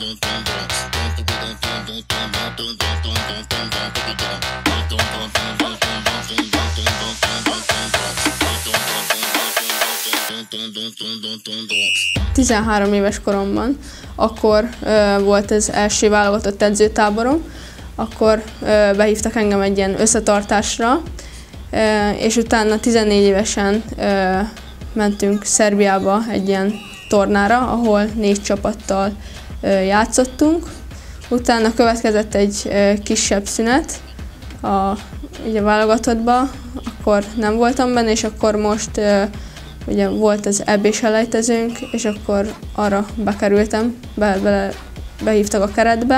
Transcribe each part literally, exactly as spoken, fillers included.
tizenhárom éves koromban, akkor ö, volt az első válogatott edzőtáborom, akkor ö, behívtak engem egy ilyen összetartásra, ö, és utána tizennégy évesen ö, mentünk Szerbiába egy ilyen tornára, ahol négy csapattal ö, játszottunk. Utána következett egy ö, kisebb szünet a, ugye, válogatottba, akkor nem voltam benne, és akkor most ö, ugye volt az é bé-s elejtezőnk, és akkor arra bekerültem, be, be, behívtak a keretbe.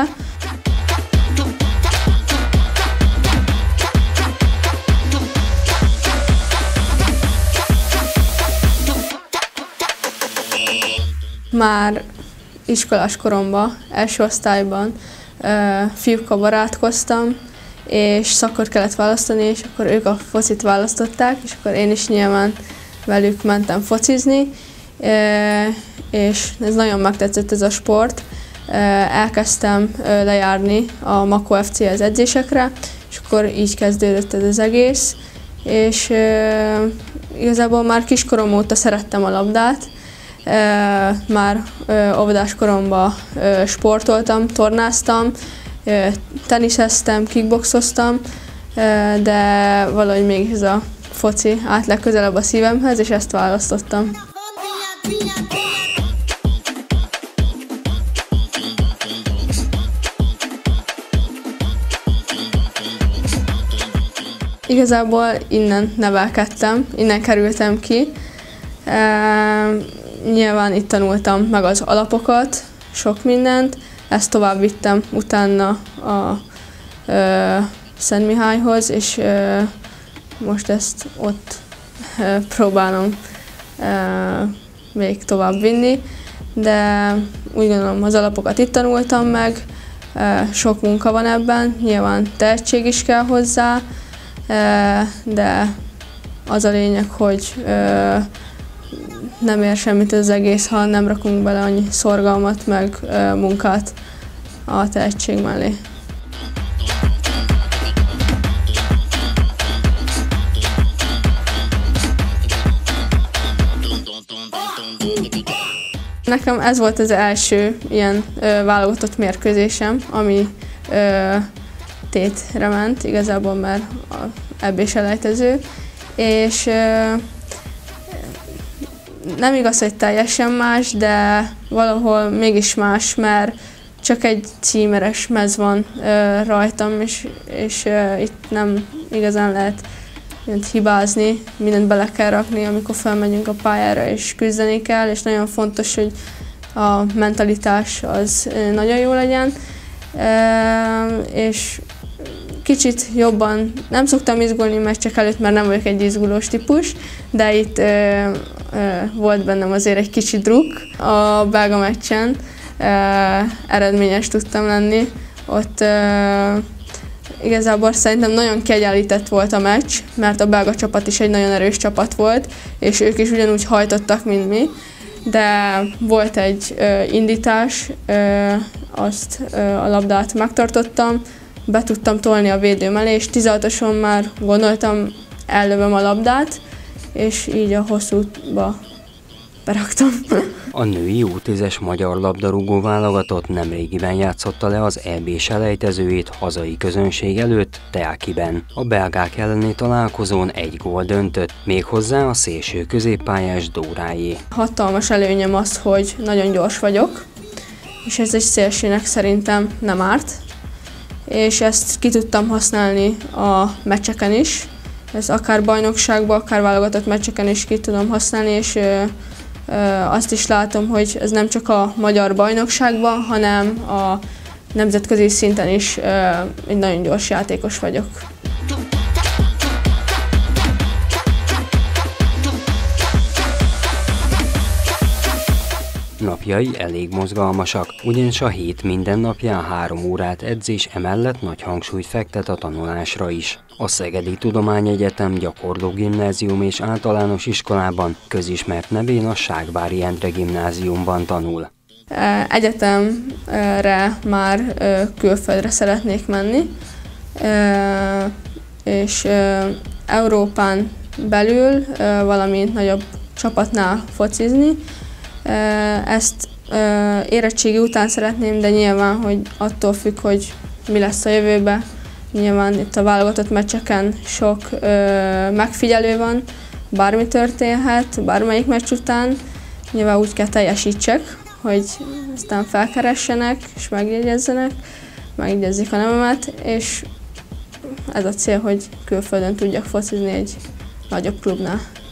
Már iskolás koromban, első osztályban fiúkkal barátkoztam, és szakot kellett választani, és akkor ők a focit választották, és akkor én is nyilván velük mentem focizni, és ez nagyon megtetszett ez a sport. Elkezdtem lejárni a Makó ef cé-hez edzésekre, és akkor így kezdődött ez az egész, és igazából már kiskorom óta szerettem a labdát, már óvodás koromban sportoltam, tornáztam, teniszeztem, kickboxoztam, de valahogy még ez a foci állt legközelebb a szívemhez, és ezt választottam. Igazából innen nevelkedtem, innen kerültem ki. E, nyilván itt tanultam meg az alapokat, sok mindent, ezt tovább vittem utána a e, Szentmihályhoz, és e, most ezt ott e, próbálom e, még tovább vinni, de úgy gondolom, az alapokat itt tanultam meg, e, sok munka van ebben, nyilván tehetség is kell hozzá, e, de az a lényeg, hogy e, nem ér semmit az egész, ha nem rakunk bele annyi szorgalmat, meg e, munkát a tehetség mellé. Nekem ez volt az első ilyen ö, válogatott mérkőzésem, ami ö, tétre ment, igazából már a é bé-s elejtező, és ö, nem igaz, hogy teljesen más, de valahol mégis más, mert csak egy címeres mez van ö, rajtam, és, és ö, itt nem igazán lehet hibázni, mindent bele kell rakni, amikor felmegyünk a pályára és küzdeni kell, és nagyon fontos, hogy a mentalitás az nagyon jó legyen, és kicsit jobban nem szoktam izgulni meccsek előtt, mert nem vagyok egy izgulós típus, de itt volt bennem azért egy kicsi drukk. A belga meccsen eredményes tudtam lenni, ott igazából szerintem nagyon kiegyenlített volt a meccs, mert a belga csapat is egy nagyon erős csapat volt, és ők is ugyanúgy hajtottak, mint mi, de volt egy ö, indítás, ö, azt ö, a labdát megtartottam, be tudtam tolni a védő mellé, és tizenhatoson már gondoltam, ellövöm a labdát, és így a hosszúba beraktam. A női U tízes magyar labdarúgó válogatott nemrégiben játszotta le az é bé-s elejtezőjét hazai közönség előtt Telkiben. A belgák elleni találkozón egy gól döntött, méghozzá a szélső középpályás Dórájé. Hatalmas előnyem az, hogy nagyon gyors vagyok, és ez egy szélsőnek szerintem nem árt, és ezt ki tudtam használni a meccseken is. Ez akár bajnokságban, akár válogatott meccseken is ki tudom használni, és azt is látom, hogy ez nem csak a magyar bajnokságban, hanem a nemzetközi szinten is egy nagyon gyors játékos vagyok. Napjai elég mozgalmasak, ugyanis a hét minden napján három órát edzés, emellett nagy hangsúlyt fektet a tanulásra is. A Szegedi Tudományegyetem Gyakorló Gimnázium és Általános Iskolában közismert nevén a Ságvári Endre Gimnáziumban tanul. Egyetemre már külföldre szeretnék menni, és Európán belül valami nagyobb csapatnál focizni. Ezt érettségi után szeretném, de nyilván, hogy attól függ, hogy mi lesz a jövőben. Nyilván itt a válogatott meccseken sok megfigyelő van, bármi történhet, bármelyik meccs után. Nyilván úgy kell teljesítsek, hogy aztán felkeressenek és megjegyezzenek, megjegyezzék a nevemet, és ez a cél, hogy külföldön tudjak focizni egy nagyobb klubnál.